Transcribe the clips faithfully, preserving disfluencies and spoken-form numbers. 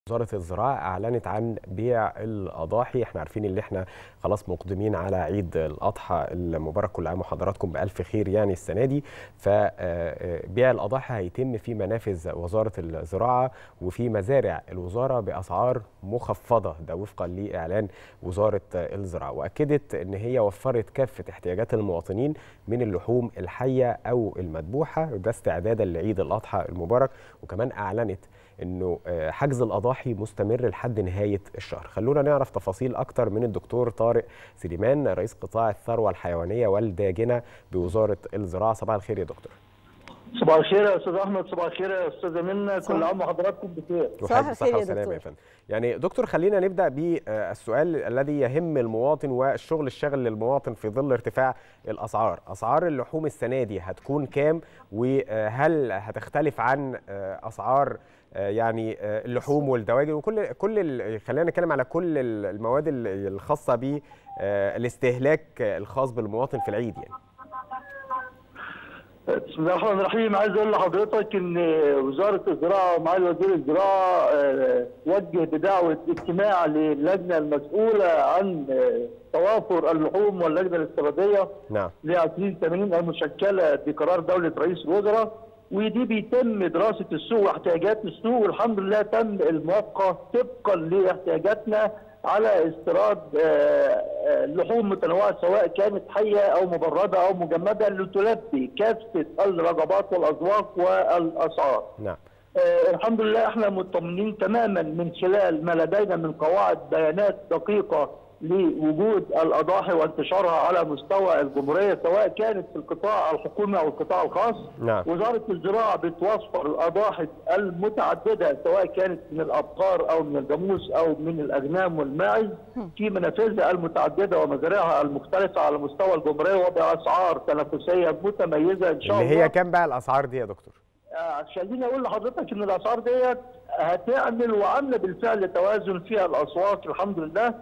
وزارة الزراعة أعلنت عن بيع الأضاحي. احنا عارفين ان احنا خلاص مقدمين على عيد الأضحى المبارك، كل عام وحضراتكم بألف خير يعني السنة دي. فبيع الأضاحي هيتم في منافذ وزارة الزراعة وفي مزارع الوزارة بأسعار مخفضة، ده وفقا لإعلان وزارة الزراعة، وأكدت ان هي وفرت كافة احتياجات المواطنين من اللحوم الحية أو المذبوحة، ده استعدادا لعيد الأضحى المبارك. وكمان أعلنت انه حجز الاضاحي مستمر لحد نهايه الشهر. خلونا نعرف تفاصيل اكتر من الدكتور طارق سليمان، رئيس قطاع الثروه الحيوانيه والداجنه بوزاره الزراعه. صباح الخير يا دكتور. صباح الخير يا استاذ احمد، صباح الخير يا استاذه منى، كل عام وحضراتكم بخير. صباح الخير يا دكتور. يا فندم. يعني دكتور خلينا نبدا بالسؤال الذي يهم المواطن والشغل الشاغل للمواطن في ظل ارتفاع الاسعار. اسعار اللحوم السنه دي هتكون كام، وهل هتختلف عن اسعار يعني اللحوم والدواجن وكل كل خلينا نتكلم على كل المواد الخاصه بالاستهلاك الخاص بالمواطن في العيد يعني؟ بسم الله الرحمن الرحيم. عايز اقول لحضرتك ان وزاره الزراعه ومعالي وزير الزراعه وجه بدعوه اجتماع للجنه المسؤوله عن توافر اللحوم واللجنه الاستيراديه نعم ل ألفين وثمانين المشكله بقرار دوله رئيس الوزراء، ودي بيتم دراسه السوق واحتياجات السوق، والحمد لله تم الموافقه طبقا لاحتياجاتنا على استيراد لحوم متنوعه سواء كانت حيه او مبرده او مجمده لتلبي كافه الرغبات والاذواق والاسعار. نعم. آه الحمد لله احنا مطمئنين تماما من خلال ما لدينا من قواعد بيانات دقيقه لوجود الاضاحي وانتشارها على مستوى الجمهوريه سواء كانت في القطاع الحكومي او القطاع الخاص. نعم. وزاره الزراعه بتوفر الاضاحي المتعدده سواء كانت من الابقار او من الجاموس او من الاغنام والماعز في منافذها المتعدده ومزارعها المختلفه على مستوى الجمهوريه وباسعار تنافسيه متميزه ان شاء الله. اللي هي كام بقى الاسعار دي يا دكتور؟ آه خليني اقول لحضرتك ان الاسعار ديت هتعمل وعامله بالفعل توازن في الاسواق الحمد لله.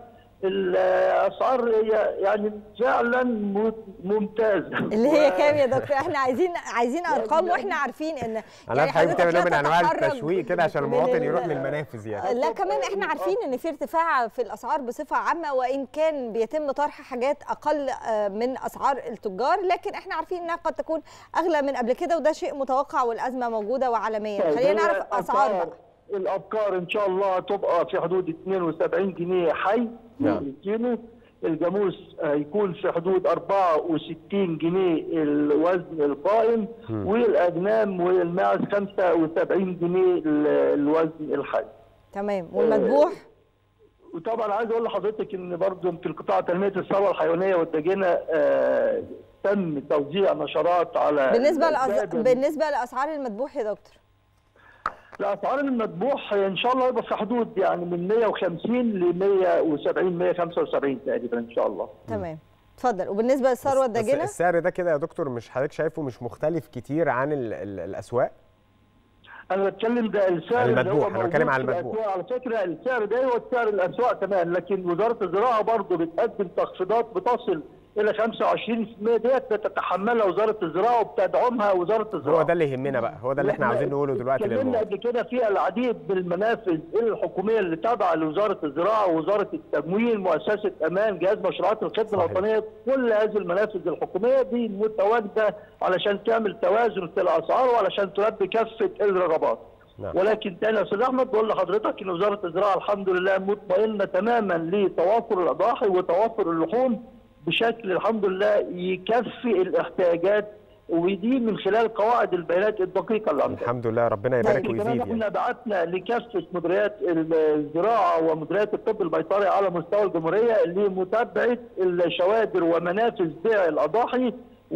الاسعار يعني فعلا ممتازه. اللي هي كام يا دكتور؟ احنا عايزين عايزين ارقام واحنا عارفين ان انا يعني حضرتك بتعمل من انواع التشويق كده عشان المواطن يروح للمنافذ يعني. لا كمان احنا عارفين ان في ارتفاع في الاسعار بصفه عامه، وان كان بيتم طرح حاجات اقل من اسعار التجار، لكن احنا عارفين انها قد تكون اغلى من قبل كده، وده شيء متوقع والازمه موجوده وعالميا. خلينا نعرف اسعار بقى. الابقار ان شاء الله تبقى في حدود اثنين وسبعين جنيه حي الكيلو، الجاموس هيكون في حدود أربعة وستين جنيه الوزن القائم، والاغنام والماعز خمسة وسبعين جنيه الوزن الحي. تمام. والمذبوح؟ وطبعا عايز اقول لحضرتك ان برضه في القطاع تنميه الثروه الحيوانيه والداجنه آه تم توزيع نشرات على بالنسبه لأز... بالنسبه لاسعار المذبوح يا دكتور. الاسعار المذبوح ان شاء الله يبقى في حدود يعني من مية وخمسين ل مية وسبعين مية وخمسة وسبعين تقريبا ان شاء الله. تمام. اتفضل. وبالنسبه للثروه الداجنه؟ السعر ده كده يا دكتور مش حضرتك شايفه مش مختلف كتير عن ال ال الاسواق؟ انا بتكلم ده السعر المذبوح، انا بتكلم على المذبوح. على فكره السعر ده هو سعر الاسواق كمان، لكن وزاره الزراعه برضه بتقدم تخفيضات بتصل الى خمسة وعشرين بالمية ديت بتتحملها وزاره الزراعه وبتدعمها وزاره الزراعه. هو ده اللي يهمنا بقى، هو ده اللي احنا عاوزين نقوله دلوقتي للمواطن. اتكلمنا قبل كده في العديد من المنافذ الحكوميه اللي تابعه لوزاره الزراعه ووزاره التموين، مؤسسه امان، جهاز مشروعات الخدمه الوطنيه، كل هذه المنافذ الحكوميه دي متواجده علشان تعمل توازن في الاسعار وعلشان تلبي كافه الرغبات. نعم. ولكن تاني يا استاذ احمد بقول لحضرتك ان وزاره الزراعه الحمد لله مطمئنه تماما لتوافر الاضاحي وتوافر اللحوم بشكل الحمد لله يكفي الاحتياجات، ودي من خلال قواعد البيانات الدقيقه اللي عندنا. الحمد لله ربنا يبارك ويزيد. احنا يعني. بعتنا لكافه مديريات الزراعه ومديريات الطب البيطري على مستوى الجمهوريه لمتابعه الشوادر ومنافذ بيع الاضاحي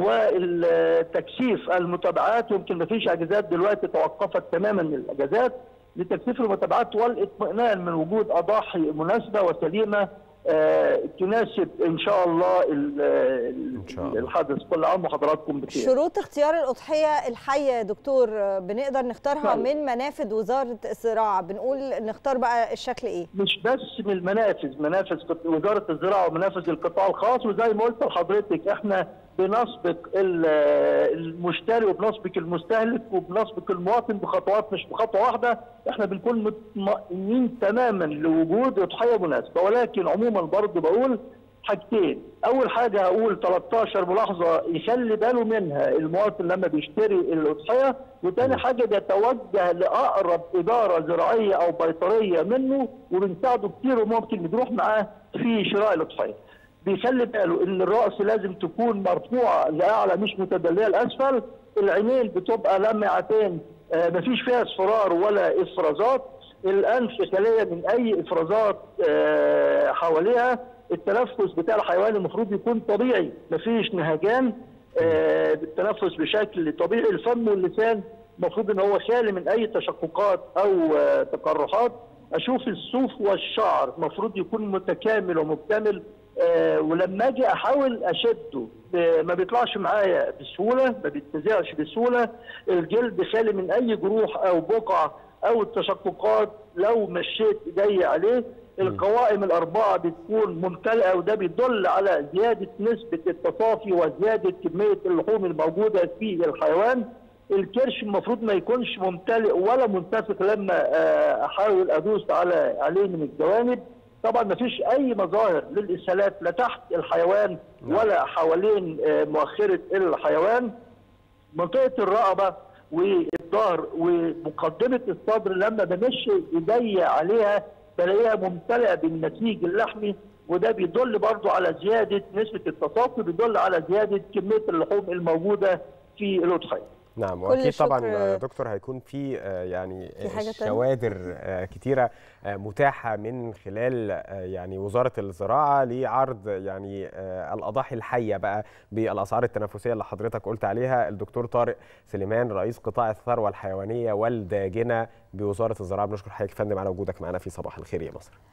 والتكثيف المتابعات. يمكن ما فيش اجازات دلوقتي، توقفت تماما الاجازات لتكثيف المتابعات والاطمئنان من وجود اضاحي مناسبه وسليمه آه تناسب ان شاء الله, إن شاء الله الحدث. كل عام وحضراتكم بخير. شروط اختيار الاضحيه الحيه يا دكتور بنقدر نختارها من منافذ وزاره الزراعه، بنقول نختار بقى الشكل ايه؟ مش بس من المنافذ، منافذ وزاره الزراعه ومنافذ القطاع الخاص، وزي ما قلت لحضرتك احنا بنسبق المشتري وبنسبق المستهلك وبنسبق المواطن بخطوات مش بخطوه واحده. احنا بنكون مطمئنين تماما لوجود اضحيه مناسبه، ولكن عموما برضه بقول حاجتين. اول حاجه هقول ثلاثة عشر ملاحظه يخلي باله منها المواطن لما بيشتري الاضحيه، وثاني حاجه بيتوجه لاقرب اداره زراعيه او بيطريه منه وبنساعده كتير وممكن بنروح معاه في شراء الاضحيه. بيخلي باله ان الراس لازم تكون مرفوعه لاعلى مش متدليه لاسفل، العينين بتبقى لمعتين آه مفيش فيها اصفرار ولا افرازات، الانف خاليه من اي افرازات آه حواليها، التنفس بتاع الحيوان المفروض يكون طبيعي مفيش نهجان، آه بالتنفس بشكل طبيعي، الفم واللسان المفروض ان هو خالي من اي تشققات او آه تقرحات. اشوف الصوف والشعر المفروض يكون متكامل ومكتمل، آه ولما اجي احاول اشده آه ما بيطلعش معايا بسهوله، ما بيتزعش بسهوله، الجلد خالي من اي جروح او بقع او التشققات لو مشيت ايدي عليه، القوائم الاربعه بتكون ممتلئه وده بيدل على زياده نسبه التصافي وزياده كميه اللحوم الموجوده في الحيوان. الكرش المفروض ما يكونش ممتلئ ولا منتفخ لما آه احاول ادوس على عليه من الجوانب. طبعا ما فيش اي مظاهر للاسهالات لا تحت الحيوان ولا حوالين مؤخره الحيوان. منطقه الرقبه والظهر ومقدمه الصدر لما بمشي ايدي عليها بلاقيها ممتلئه بالنسيج اللحمي، وده بيدل برضو على زياده نسبه التصافي، بيدل على زياده كميه اللحوم الموجوده في الاضحيه. نعم، واكيد طبعا دكتور هيكون في يعني شوادر كتيره متاحه من خلال يعني وزاره الزراعه لعرض يعني الاضاحي الحيه بقى بالاسعار التنافسيه اللي حضرتك قلت عليها. الدكتور طارق سليمان رئيس قطاع الثروه الحيوانيه والداجنه بوزاره الزراعه، بنشكر حضرتك يا فندم على وجودك معنا في صباح الخير يا مصر.